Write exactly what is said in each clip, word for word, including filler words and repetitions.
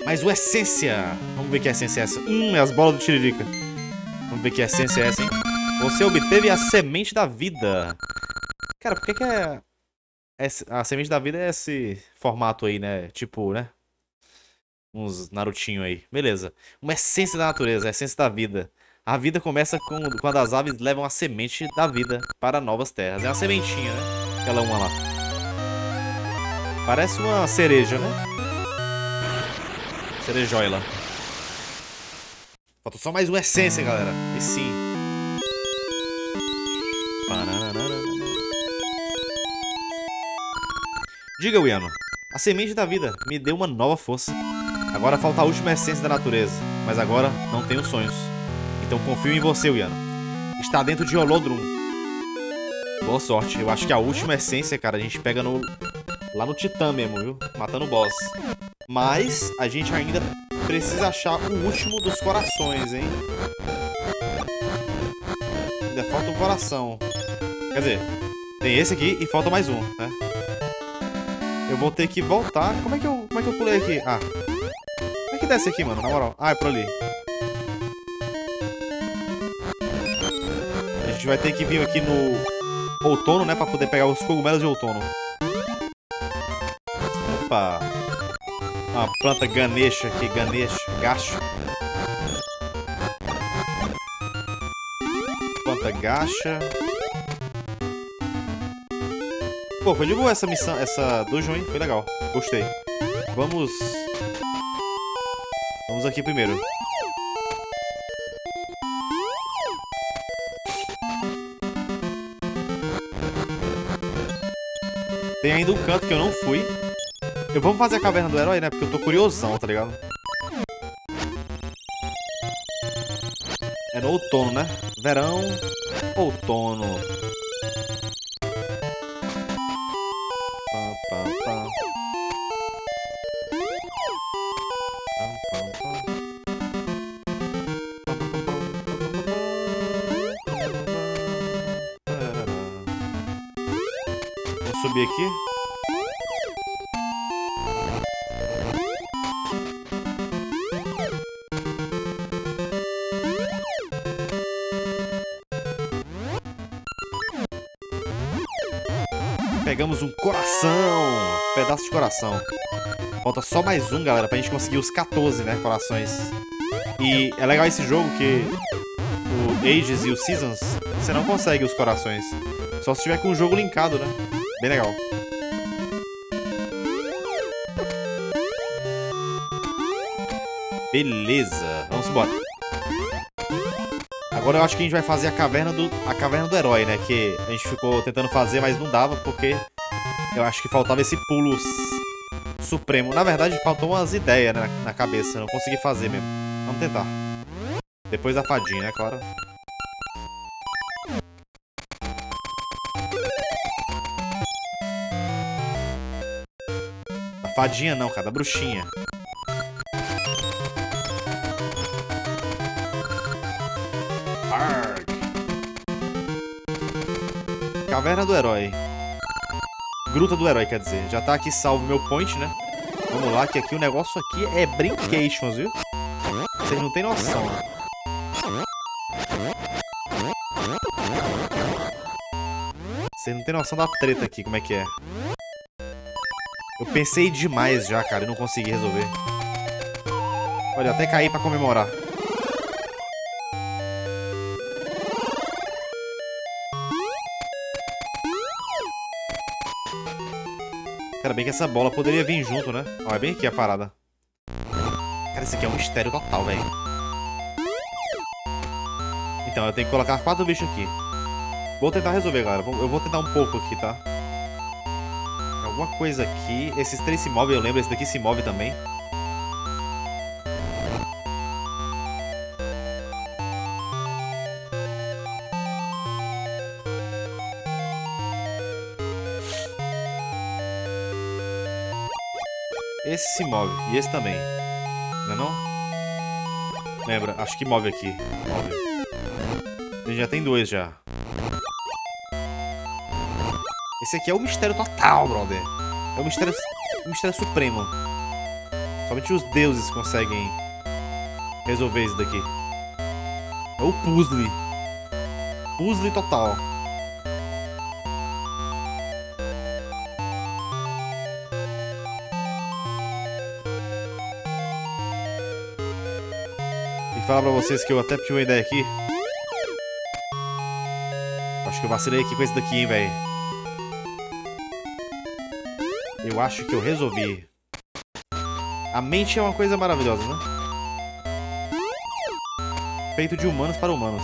Mais uma essência. Vamos ver que essência é essa. Hum, é as bolas do Tiririca. Vamos ver que essência é essa, hein? Você obteve a semente da vida. Cara, por que que é... a semente da vida é esse formato aí, né? Tipo, né? Uns Narutinho aí. Beleza. Uma essência da natureza, a essência da vida. A vida começa com, quando as aves levam a semente da vida para novas terras. É uma sementinha, né? Aquela uma lá. Parece uma cereja, né? Cerejoila. Falta só mais uma essência, galera. E sim. Diga, Wiano. A semente da vida me deu uma nova força. Agora falta a última essência da natureza. Mas agora não tenho sonhos. Então confio em você, Wiano. Está dentro de Holodrum. Boa sorte. Eu acho que a última essência, cara, a gente pega no... lá no Titã mesmo, viu? Matando o boss. Mas a gente ainda precisa achar o último dos corações, hein? Ainda falta um coração. Quer dizer, tem esse aqui e falta mais um, né? Eu vou ter que voltar. Como é que eu, como é que eu pulei aqui? Ah. Como é que desce aqui, mano? Na moral. Ah, é por ali. A gente vai ter que vir aqui no outono, né? Pra poder pegar os cogumelos de outono. Opa. Uma planta Ganesha aqui. Ganesha. Gacha. Planta Gacha. Pô, foi de boa essa missão, essa dungeon, hein? Foi legal. Gostei. Vamos... Vamos aqui primeiro. Tem ainda um canto que eu não fui. Eu vamos fazer a caverna do herói, né? Porque eu tô curiosão, tá ligado? É no outono, né? Verão, outono. Pá, pá. Vamos subir aqui. Pegamos um coração. Pedaço de coração. Falta só mais um, galera, pra gente conseguir os quatorze, né, corações. E é legal esse jogo que o Ages e o Seasons, você não consegue os corações. Só se tiver com o jogo linkado, né? Bem legal. Beleza, vamos embora. Agora eu acho que a gente vai fazer a caverna do, a caverna do herói, né? Que a gente ficou tentando fazer, mas não dava, porque eu acho que faltava esse pulo supremo. Na verdade, faltou umas ideias, né, na cabeça. Eu não consegui fazer mesmo. Vamos tentar. Depois da fadinha, né, claro. A fadinha não, cara. Da bruxinha. Arg. Caverna do herói. Gruta do herói, quer dizer. Já tá aqui salvo meu point, né? Vamos lá, que aqui o negócio aqui é brincations, viu? Vocês não tem noção. Vocês não tem noção da treta aqui, como é que é. Eu pensei demais já, cara, e não consegui resolver. Olha, até caí pra comemorar. Cara, bem que essa bola poderia vir junto, né? Ó, é bem aqui a parada. Cara, isso aqui é um mistério total, velho. Então, eu tenho que colocar quatro bichos aqui. Vou tentar resolver, galera. Eu vou tentar um pouco aqui, tá? Alguma coisa aqui. Esses três se movem, eu lembro. Esse daqui se move também. Esse se move. E esse também. Não é não? Lembra? Acho que move aqui. Move. A gente já tem dois já. Esse aqui é o mistério total, brother. É o mistério, o mistério supremo. Somente os deuses conseguem resolver isso daqui. É o puzzle. Puzzle total. E falar pra vocês que eu até tive uma ideia aqui. Acho que eu vacilei aqui com esse daqui, hein, velho. Eu acho que eu resolvi. A mente é uma coisa maravilhosa, né? Feito de humanos para humanos.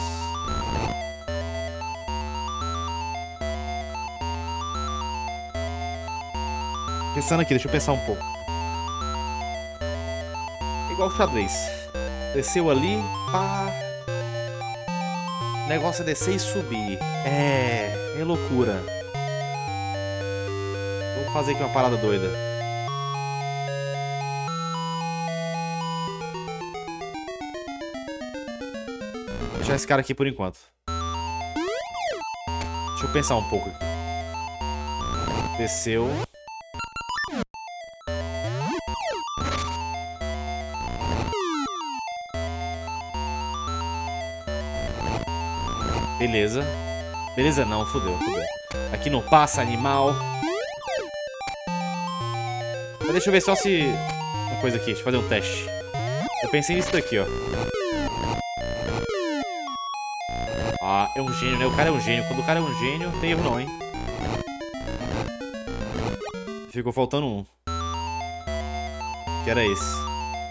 Pensando aqui, deixa eu pensar um pouco. Igual o xadrez. Desceu ali, pá. O negócio é descer e subir. É, é loucura. Vou fazer aqui uma parada doida. Vou deixar esse cara aqui por enquanto. Deixa eu pensar um pouco aqui. Desceu. Beleza. Beleza não, fudeu, fudeu. Aqui não passa, animal. Mas deixa eu ver só se... Uma coisa aqui, deixa eu fazer um teste. Eu pensei nisso daqui, ó. Ah, é um gênio, né? O cara é um gênio. Quando o cara é um gênio, não tem erro não, hein? Ficou faltando um. Que era esse.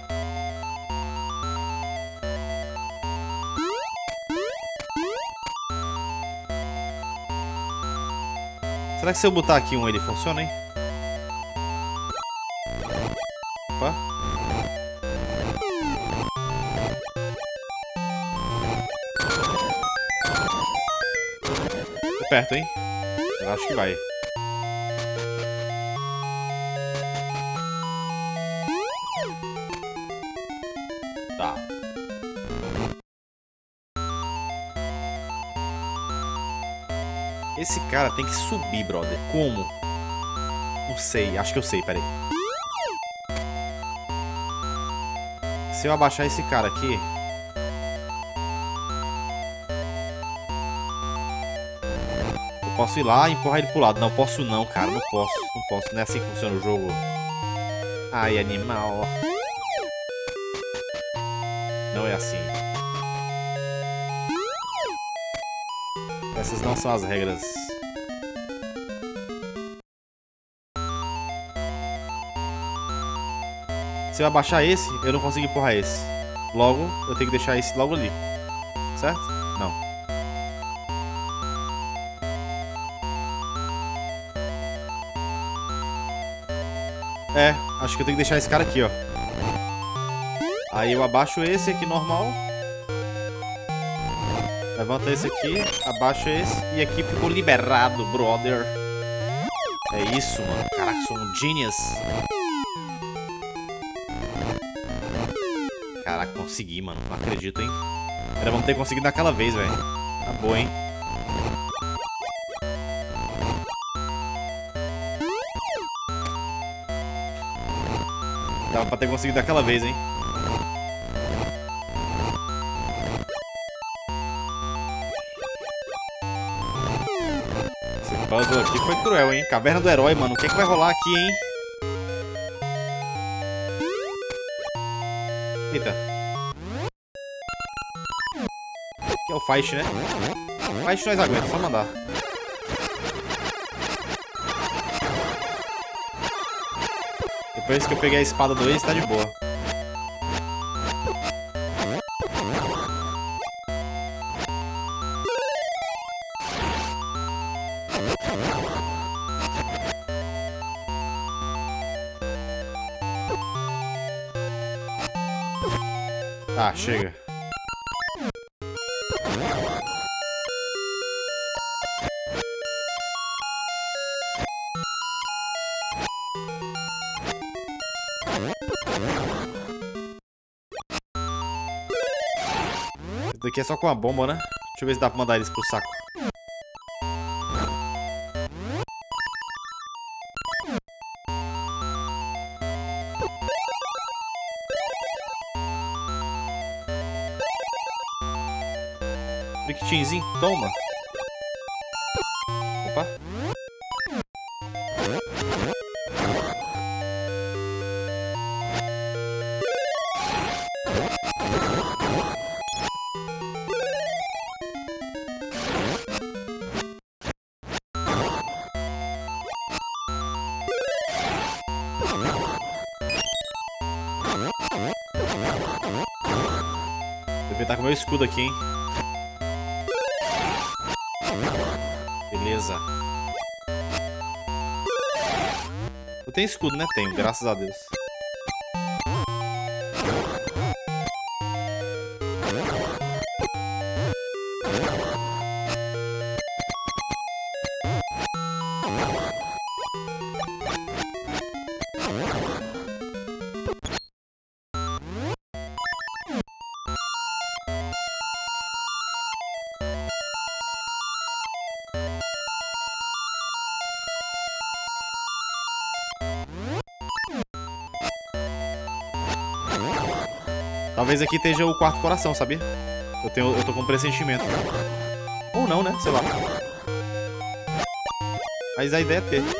Será que se eu botar aqui um ele funciona, hein? Opa. Tô perto, hein? Eu acho que vai. Tá. Esse cara tem que subir, brother. Como? Não sei. Acho que eu sei, peraí. Se eu abaixar esse cara aqui... Eu posso ir lá e empurrar ele pro lado. Não, posso não, cara. Não posso. Não posso. Não é assim que funciona o jogo. Ai, animal. Não é assim. Essas não são as regras. Se eu abaixar esse, eu não consigo empurrar esse. Logo, eu tenho que deixar esse logo ali. Certo? Não. É, acho que eu tenho que deixar esse cara aqui, ó. Aí eu abaixo esse aqui normal. Levanta esse aqui, abaixa esse. E aqui ficou liberado, brother. É isso, mano. Caraca, sou um genius. Caraca, consegui, mano. Não acredito, hein. Era bom ter conseguido naquela vez, velho. Tá boa, hein. Dava pra ter conseguido daquela vez, hein. Esse puzzle aqui foi cruel, hein. Caverna do Herói, mano. O que é que vai rolar aqui, hein? Eita. Aqui é o Fight, né? Fight nós aguenta, só mandar. Depois que eu peguei a espada do Ace, tá de boa. Tá, chega. Isso daqui é só com a bomba, né? Deixa eu ver se dá pra mandar eles pro saco. Liquitinzinho, toma. Opa. Vou tentar com o meu escudo aqui, hein. Beleza. Eu tenho escudo, né? Tenho, graças a Deus. Talvez aqui esteja o quarto coração, sabia? Eu, tenho, eu tô com um pressentimento. Ou não, né? Sei lá. Mas a ideia é ter.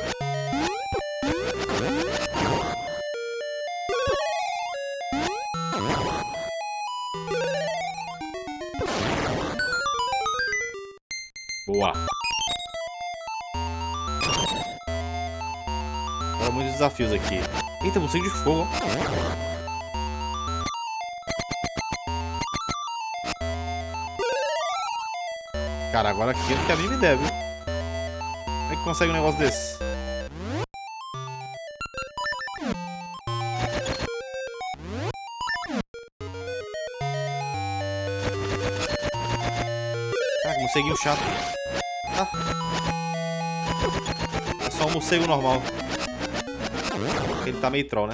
Boa. Agora muitos desafios aqui. Eita, morcego de fogo. Cara, agora aqui eu não quero nem me der, viu? Como é que consegue um negócio desse? Caraca, morceguinho chato. Ah. É só um morcego normal. Ele tá meio troll, né?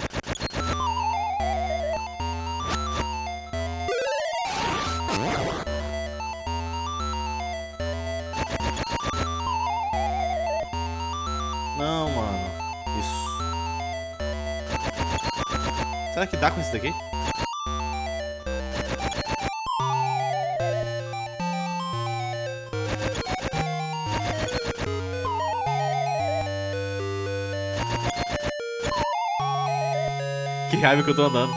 Não, mano. Isso. Será que dá com isso daqui? Que raiva que eu tô andando.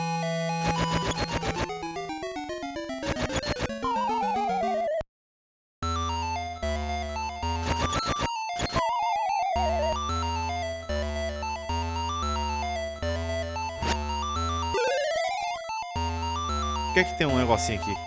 Por que é que tem um negocinho aqui?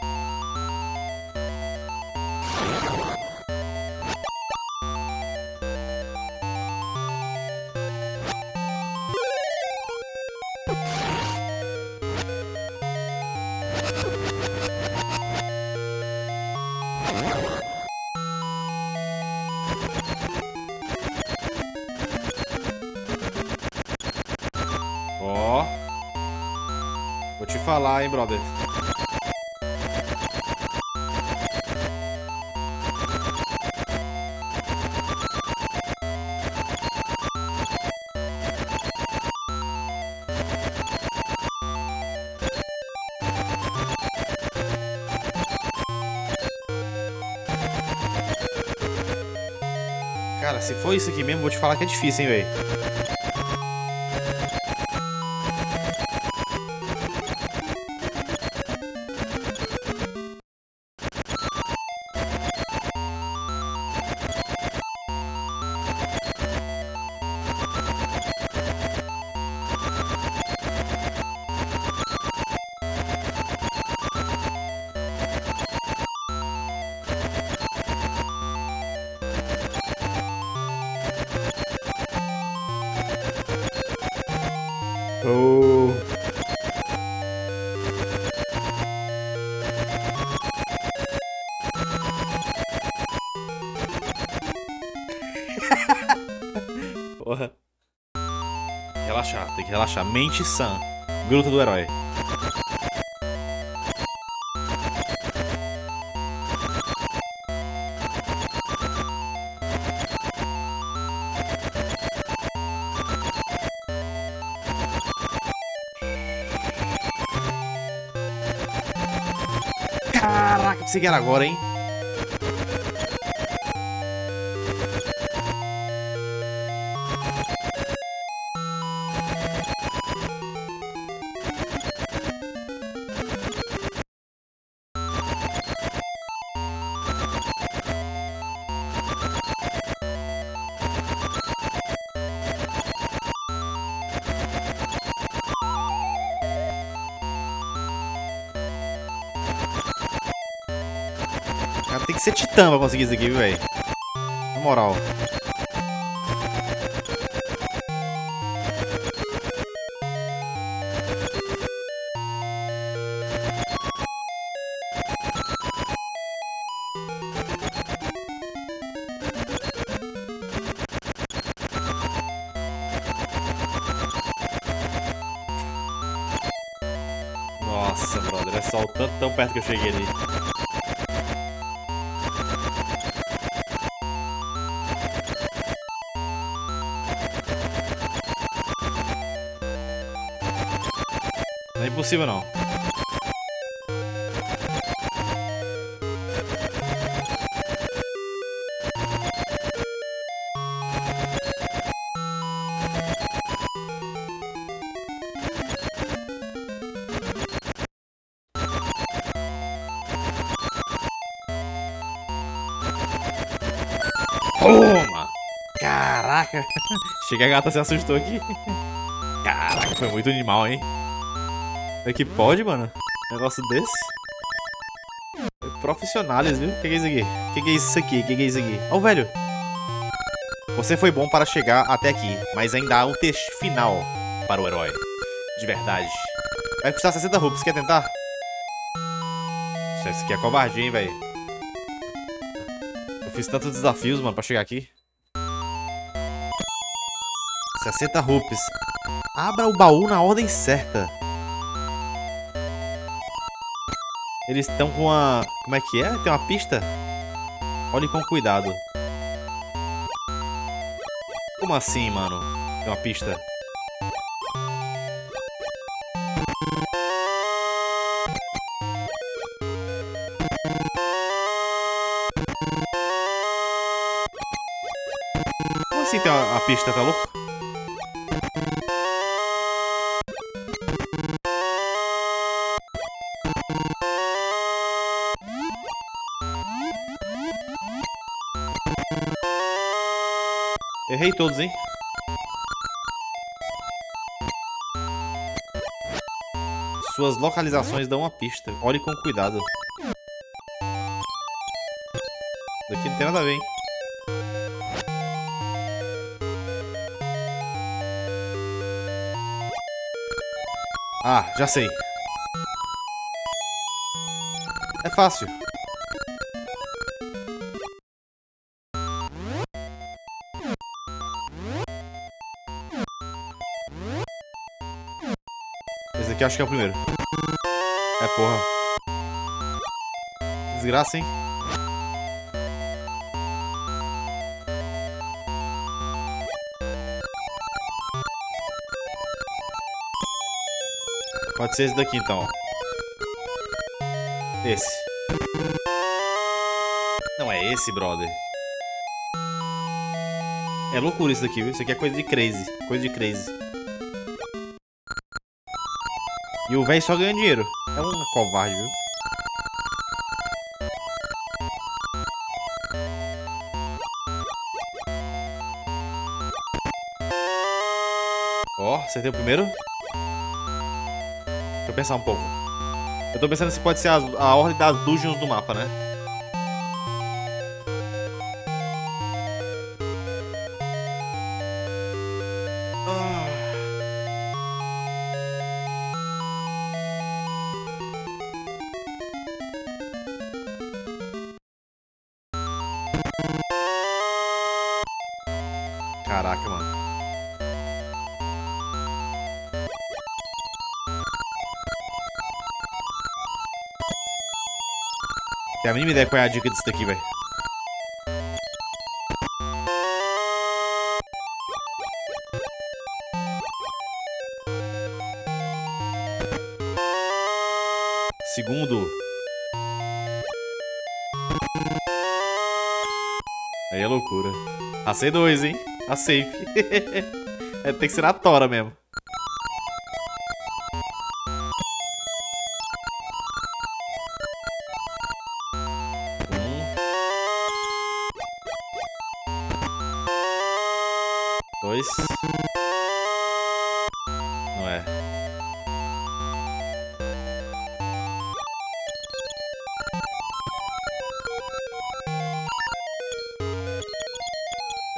Ó. Vou te falar, hein, brother. Cara, se for isso aqui mesmo, vou te falar que é difícil, hein, velho. Oh. Porra. Relaxar, tem que relaxar. Mente sã. Gruta do herói. Caraca, pensei que era agora, hein? Cara, tem que ser titã pra conseguir isso aqui, viu, velho? Na moral. Nossa, brother, é só o tanto tão perto que eu cheguei ali. Não é impossível, não. Toma! Caraca! Chega, a gata se assustou aqui. Caraca, foi muito animal, hein? É que pode, mano? Um negócio desse? É profissionais, viu? O que, que é isso aqui? O que, que é isso aqui? O que, que é isso aqui? Ó, oh, velho! Você foi bom para chegar até aqui, mas ainda há um teste final para o herói. De verdade. Vai custar sessenta rupias, quer tentar? Isso aqui é covardia, hein, velho? Eu fiz tantos desafios, mano, pra chegar aqui. sessenta rupias. Abra o baú na ordem certa. Eles estão com uma... Como é que é? Tem uma pista? Olhe com cuidado. Como assim, mano? Tem uma pista? Como assim tem uma, uma pista, tá louco? Errei todos, hein? Suas localizações dão uma pista. Olhe com cuidado. Daqui não tem nada a ver, hein? Ah, já sei. É fácil. Esse aqui eu acho que é o primeiro. É, porra. Desgraça, hein? Pode ser esse daqui, então, ó. Esse. Não é esse, brother. É loucura isso daqui, viu? Isso aqui é coisa de crazy. Coisa de crazy. E o velho só ganha dinheiro. É um covarde, viu? Ó, acertei o primeiro. Deixa eu pensar um pouco. Eu tô pensando se pode ser a, a ordem das dungeons do mapa, né? Caraca, mano. Tem a mínima ideia qual é a dica disso daqui, velho. Segundo. Aí é loucura. A C dois, hein? A safe. É, tem que ser na tora mesmo. Um. Dois. Não é.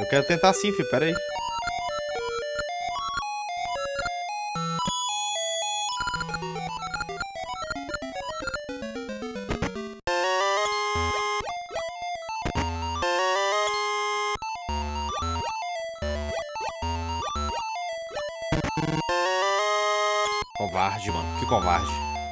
Eu quero tentar sim, filho. Pera aí. Covarde, mano. Que covarde.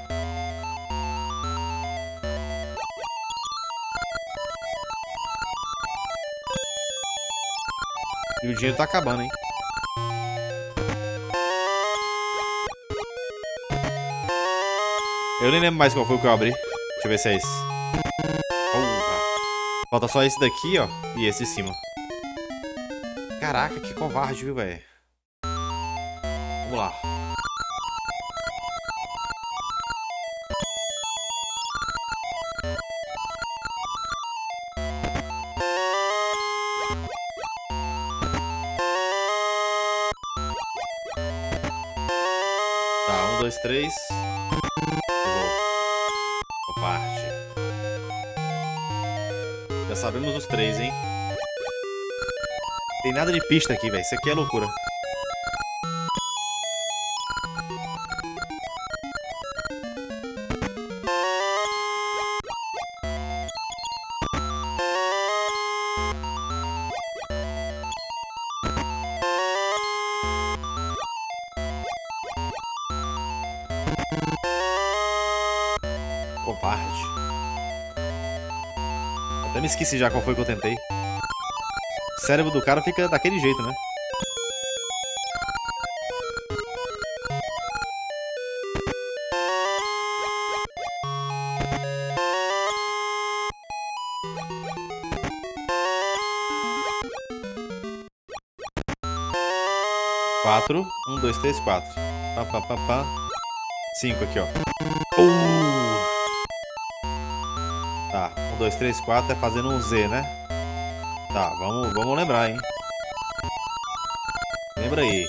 E o dinheiro tá acabando, hein? Eu nem lembro mais qual foi o que eu abri. Deixa eu ver se é esse. Porra. Falta só esse daqui, ó. E esse em cima. Caraca, que covarde, viu, velho? Vamos lá. Tá, um, dois, três. Errou. Covarde. Já sabemos os três, hein? Tem nada de pista aqui, velho. Isso aqui é loucura. Covarde. Até me esqueci já qual foi que eu tentei. O cérebro do cara fica daquele jeito, né? Quatro. Um, dois, três, quatro. Pá, pá, pá, pá. Cinco aqui, ó. Uh! Tá. Um, dois, três, quatro é fazendo um Z, né? Tá, vamos, vamos lembrar, hein? Lembra aí.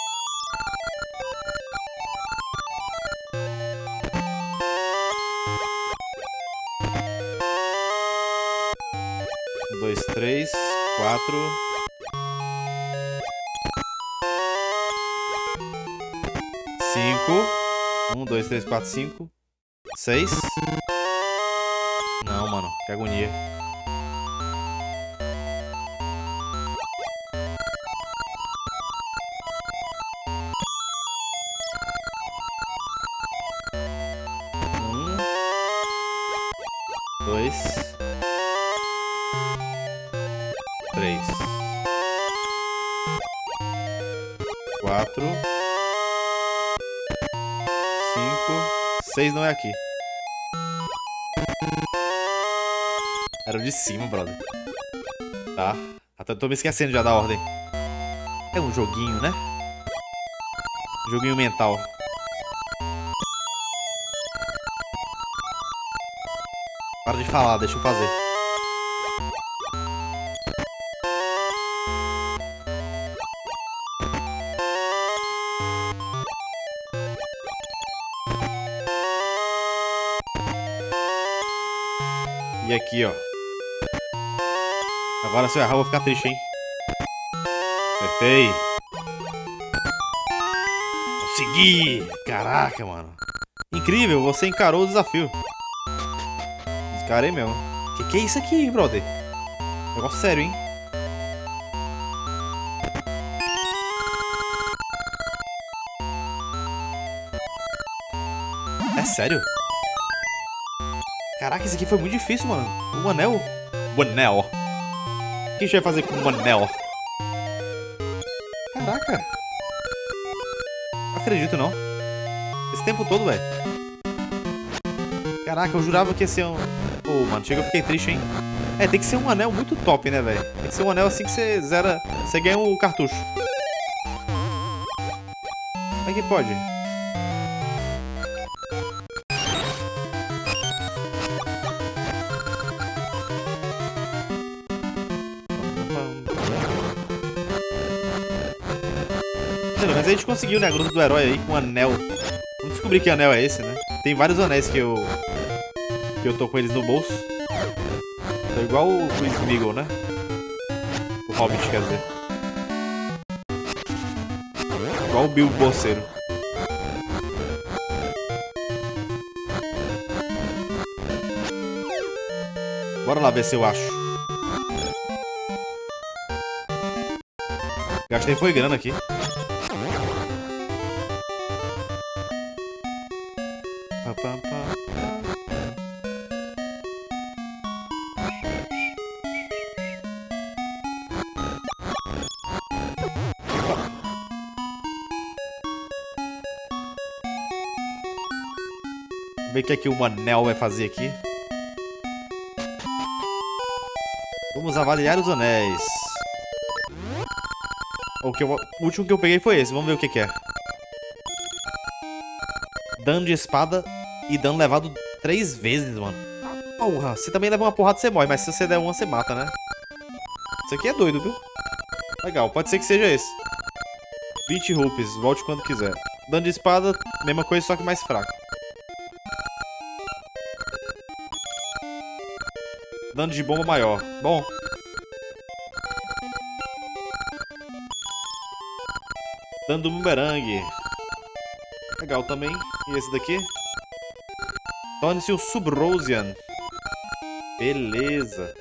Um, dois, três, quatro. Cinco. Um, dois, três, quatro, cinco. Seis. Não, mano. Que agonia. Um. Dois. Três. Quatro. Cinco. Seis não é aqui. Era o de cima, brother. Tá. Até tô me esquecendo já da ordem. É um joguinho, né? Joguinho mental. Para de falar, deixa eu fazer. E aqui, ó. Agora se eu errar eu vou ficar triste, hein? Acertei. Consegui! Caraca, mano. Incrível, você encarou o desafio. Encarei mesmo. Que que é isso aqui, hein, brother? Negócio sério, hein? É sério? Caraca, isso aqui foi muito difícil, mano. O anel. O anel. O que a gente vai fazer com o anel? Caraca. Não acredito, não. Esse tempo todo, velho. Caraca, eu jurava que ia ser um... Pô, mano, chega, eu fiquei triste, hein? É, tem que ser um anel muito top, né, velho? Tem que ser um anel assim que você zera... Você ganha o cartucho. Como é que pode? Mas a gente conseguiu, né, a gruta do herói aí com um anel. Vamos descobrir que anel é esse, né? Tem vários anéis que eu... Que eu tô com eles no bolso. Tô igual o, o Smeagol, né? O O Hobbit, quer dizer. Igual o Bilbo Bolseiro. Bora lá ver se eu acho. Gastei foi grana aqui. Pá, pá, pá. Vamos ver o que é que o Manel vai fazer aqui. Vamos avaliar os anéis. O, que eu, o último que eu peguei foi esse. Vamos ver o que, que é. Dano de espada e dano levado três vezes, mano. Porra, você também leva uma porrada, você morre. Mas se você der uma, você mata, né? Isso aqui é doido, viu? Legal, pode ser que seja esse. vinte rupees, volte quando quiser. Dano de espada, mesma coisa, só que mais fraco. Dano de bomba maior. Bom. Dano do bumerangue. Legal também. E esse daqui? Torne-se um Subrosian. Beleza.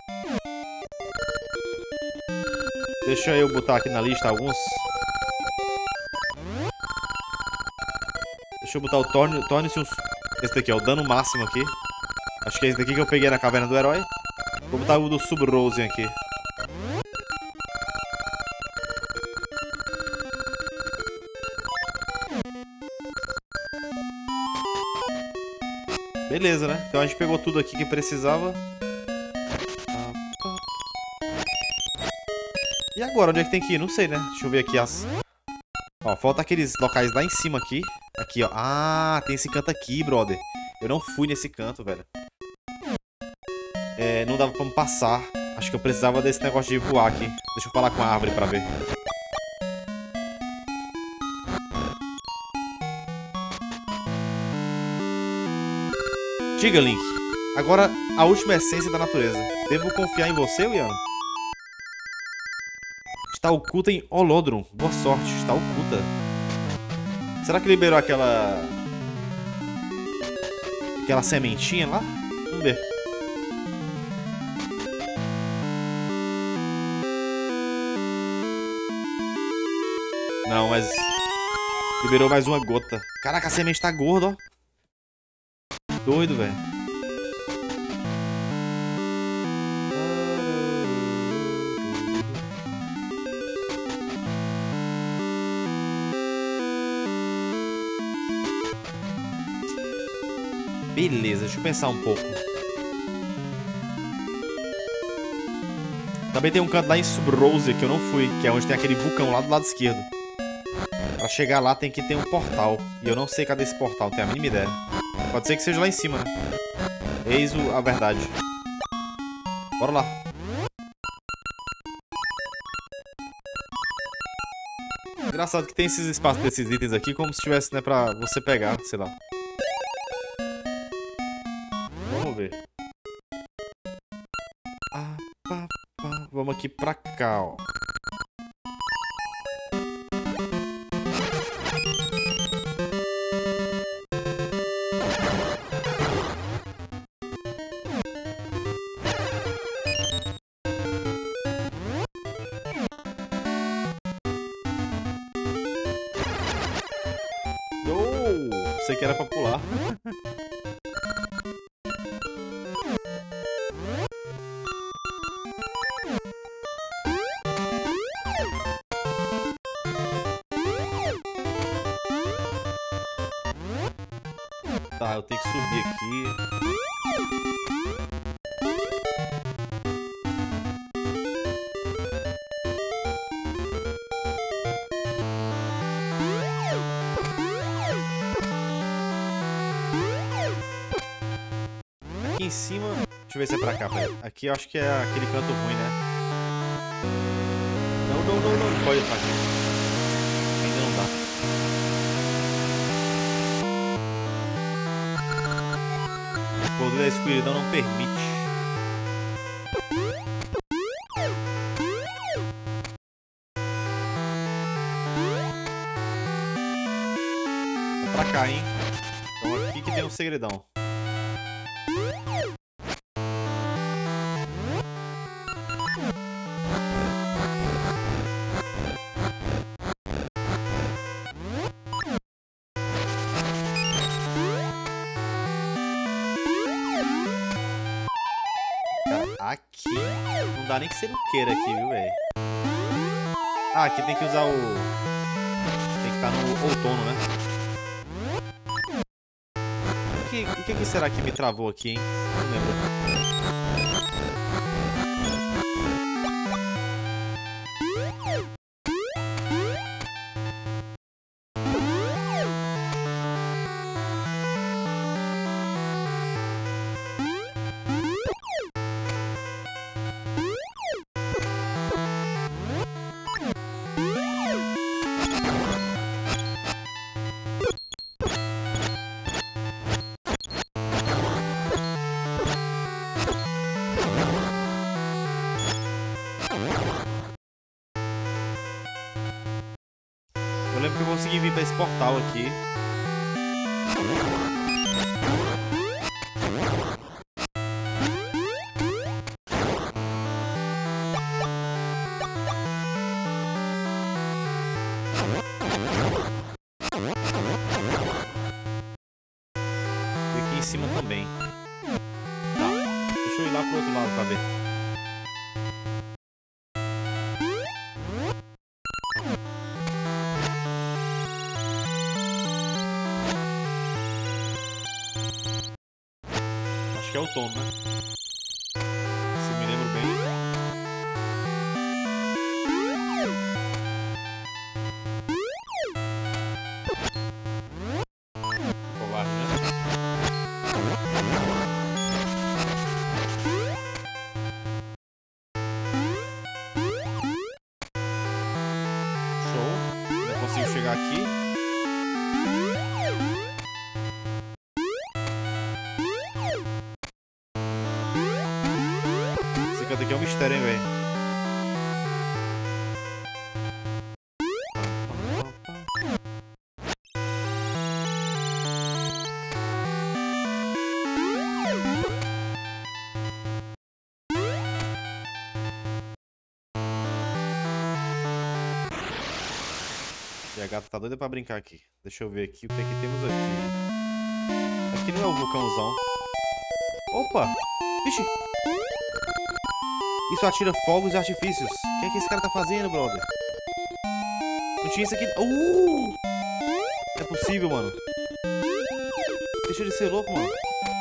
Deixa eu botar aqui na lista alguns. Deixa eu botar o Torne-se torne um... Esse daqui é o dano máximo aqui. Acho que é esse daqui que eu peguei na caverna do herói. Vou botar o do Subrosian aqui. Beleza, né? Então a gente pegou tudo aqui que precisava. E agora, onde é que tem que ir? Não sei, né? Deixa eu ver aqui as... Ó, falta aqueles locais lá em cima aqui. Aqui, ó. Ah, tem esse canto aqui, brother. Eu não fui nesse canto, velho. É, não dava pra me passar. Acho que eu precisava desse negócio de voar aqui. Deixa eu falar com a árvore pra ver. Diga, Link. Agora, a última essência da natureza. Devo confiar em você, Wiano? Está oculta em Olodrum. Boa sorte. Está oculta. Será que liberou aquela... Aquela sementinha lá? Vamos ver. Não, mas... Liberou mais uma gota. Caraca, a semente tá gorda, ó. Doido, velho. Beleza, deixa eu pensar um pouco. Também tem um canto lá em Subrosia que eu não fui, que é onde tem aquele vulcão lá do lado esquerdo. Pra chegar lá tem que ter um portal. E eu não sei cadê esse portal, não tenho a mínima ideia. Pode ser que seja lá em cima, né? Eis o, a verdade. Bora lá. Engraçado que tem esses espaços desses itens aqui como se tivesse, né, pra você pegar, sei lá. Vamos ver. Ah, pá, pá. Vamos aqui pra cá, ó. Sei que era pra pular. Tá, eu tenho que subir aqui. Aqui em cima... Deixa eu ver se é pra cá, peraí. Aqui eu acho que é aquele canto ruim, né? Não, não, não, não. Não pode entrar aqui. Ainda não dá. O poder da escuridão não permite. tem um segredão. Aqui não dá nem que você não queira aqui, viu, velho? Ah, aqui tem que usar o... Tem que estar no outono, né? O que, o que, que será que me travou aqui, hein? Não lembro. Eu lembro que eu consegui vir pra esse portal aqui. E aqui em cima também. Tá, deixa eu ir lá pro outro lado pra ver. Acho que é outono, né? Se me lembro bem. Covarde, né? Show. Já consigo chegar aqui. Esse canto aqui é um mistério, hein, velho? E a gata tá doida pra brincar aqui. Deixa eu ver aqui o que é que temos aqui. Aqui não é o vulcãozão. Opa! Vixe! Isso atira fogos e artifícios. O que é que esse cara tá fazendo, brother? Não tinha isso aqui... Uh! Não é possível, mano. Deixa ele ser louco, mano.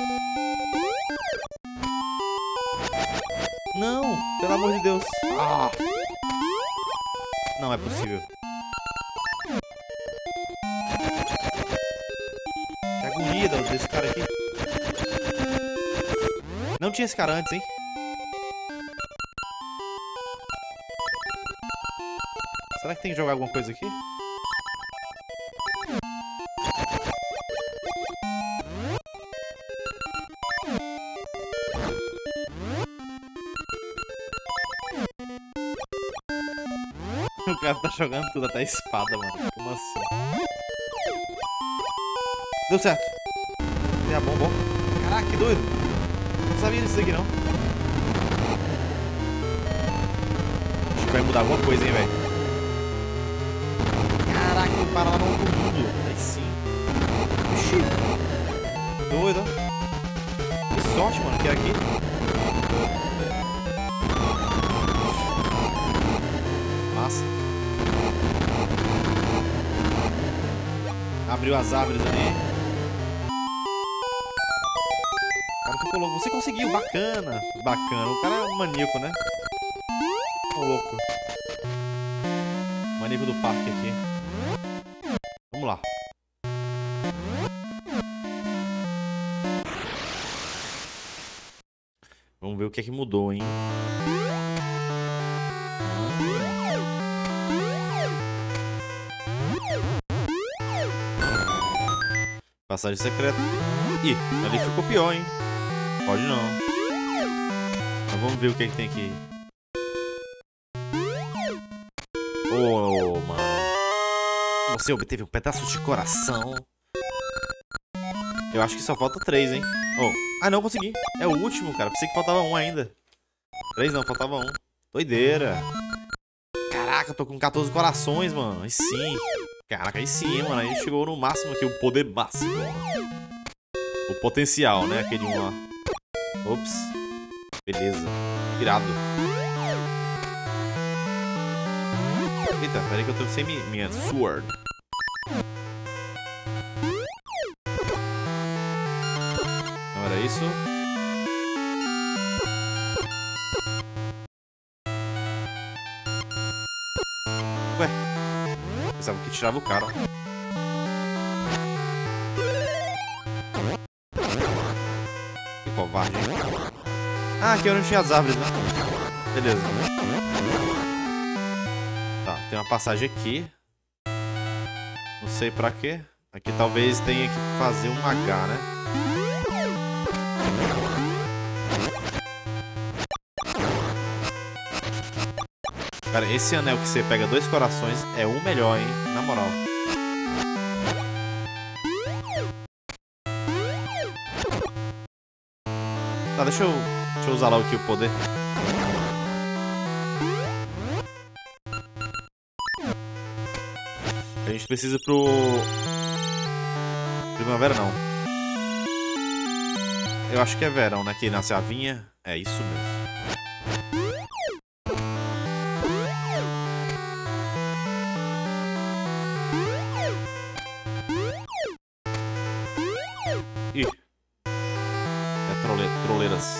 Não! Pelo amor de Deus. Ah! Não é possível. Que agonia desse cara aqui. Não tinha esse cara antes, hein? Será que tem que jogar alguma coisa aqui? O cara tá jogando tudo, até a espada, mano. Como assim? Deu certo. Tem a bomba, ó. Caraca, que doido. Não sabia disso aqui, não. Acho que vai mudar alguma coisa, hein, velho. Caraca, eu paro na mão do mundo. Aí sim. Ixi. Doido, ó. Que sorte, mano, que é aqui. Massa. Abriu as árvores ali. O cara ficou louco. Você conseguiu, bacana. Bacana. O cara é maníaco, né? Ô, louco. Maníaco do parque aqui. Vamos lá. Vamos ver o que é que mudou, hein? Passagem secreta. Ih, ali ficou pior, hein? Pode não. Então vamos ver o que é que tem aqui. Oh, mano. Você obteve um pedaço de coração. Eu acho que só falta três, hein? Oh. Ah, não, consegui. É o último, cara. Pensei que faltava um ainda. Três não, faltava um. Doideira. Caraca, eu tô com quatorze corações, mano. Aí sim. Caraca, aí sim, mano. Aí chegou no máximo aqui, o poder máximo. O potencial, né? Aquele um lá. Ops. Beleza. Irado. Eita, peraí que eu tô sem minha sword. Não era isso? Ué. Pensava que tirava o cara. Que covarde. Ah, aqui eu não tinha as árvores, né? Beleza. Tá, tem uma passagem aqui. Não sei pra quê. Aqui talvez tenha que fazer um H, né? Cara, esse anel que você pega dois corações é o melhor, hein? Na moral. Tá, deixa eu, deixa eu usar lá aqui o poder. A gente precisa pro... Primavera não. Eu acho que é verão, né? Que nasce a vinha. É isso mesmo. Ih. É trole... troleiras.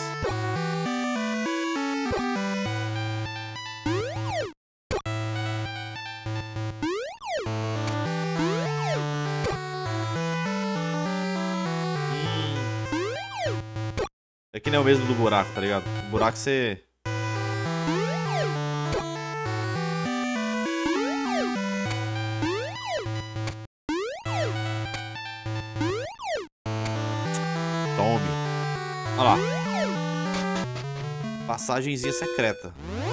É que nem o mesmo do buraco, tá ligado? O buraco você... Tome. Olha lá. Passagenzinha secreta.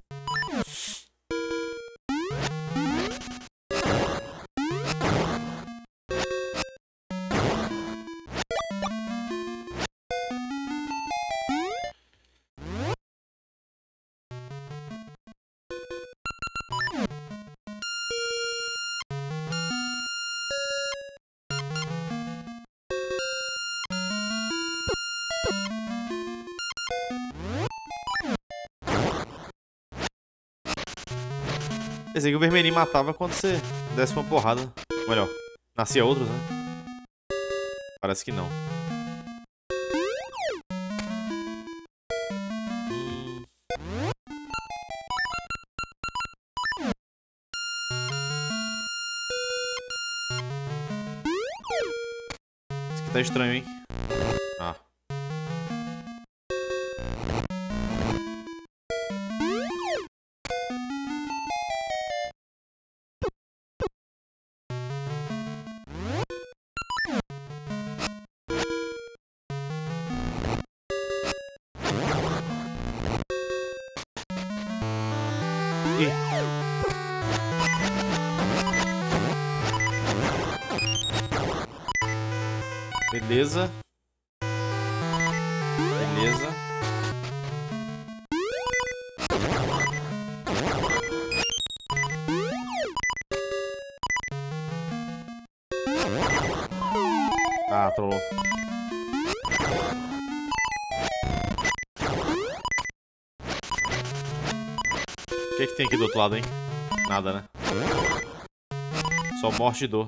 Pensei que o vermelhinho matava quando você desse uma porrada. Ou melhor, nascia outros, né? Parece que não. Hum. Isso aqui tá estranho, hein? Ah. Beleza. Beleza. Ah, trollou. O que é que tem aqui do outro lado, hein? Nada, né? Só morte e dor.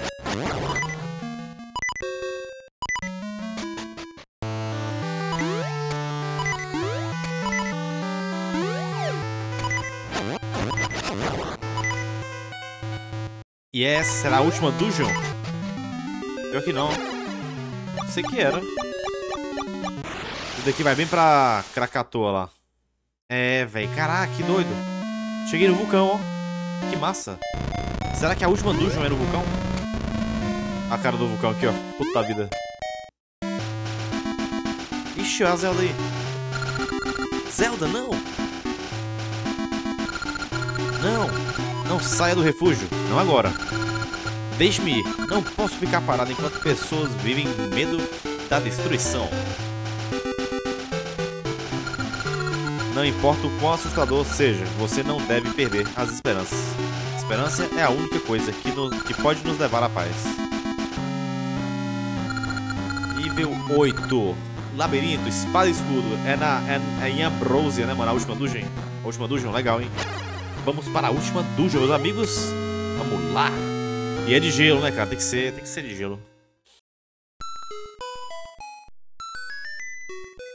E essa será a última dungeon? Pior que não. Sei que era. Isso daqui vai bem pra Krakatoa lá. É, velho. Caraca, que doido. Cheguei no vulcão, ó. Que massa. Será que a última dungeon é no vulcão? A cara do vulcão aqui, ó. Puta vida. Ixi, olha a Zelda aí. Zelda, não. Não. Não saia do refúgio. Não agora. Deixe-me ir. Não posso ficar parado enquanto pessoas vivem medo da destruição. Não importa o quão assustador seja, você não deve perder as esperanças. Esperança é a única coisa que, nos, que pode nos levar à paz. Nível oito. Labirinto, espada e escudo. É, na, é, é em Ambrosia, né, mano? A última dungeon. A última dungeon, legal, hein? Vamos para a última dungeon, meus amigos. Vamos lá. E é de gelo, né, cara? Tem que ser, tem que ser de gelo.